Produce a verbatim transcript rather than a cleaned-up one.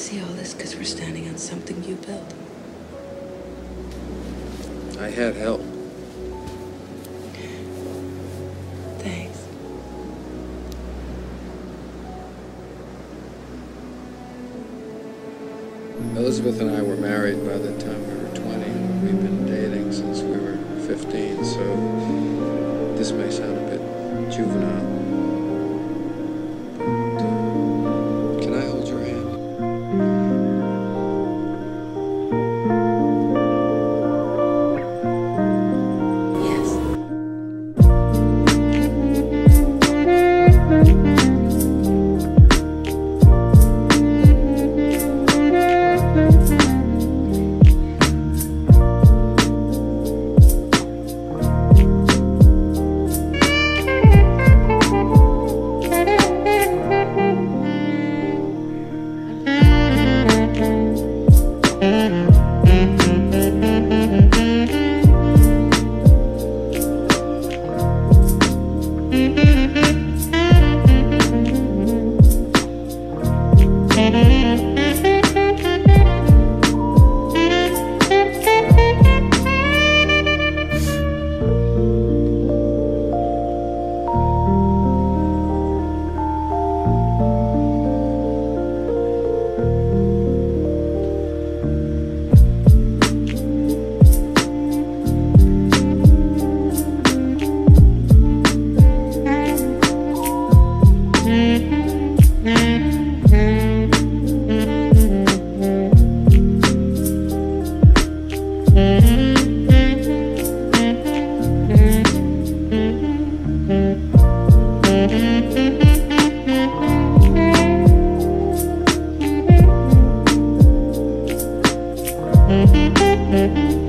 see all this because we're standing on something you built. I had help. Thanks. Elizabeth and I were married by the time we were twenty. We've been dating since we were fifteen, so this may sound a bit juvenile. But, uh, can I hold your hand? Mm-hmm.